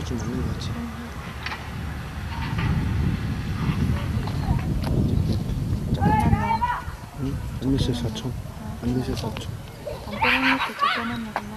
좀 맞는 거 같지? 쫓겨났네. 응? 안내시 4천. 안내시 4천. 담벼락 밑에 쫓겨났네, 그만.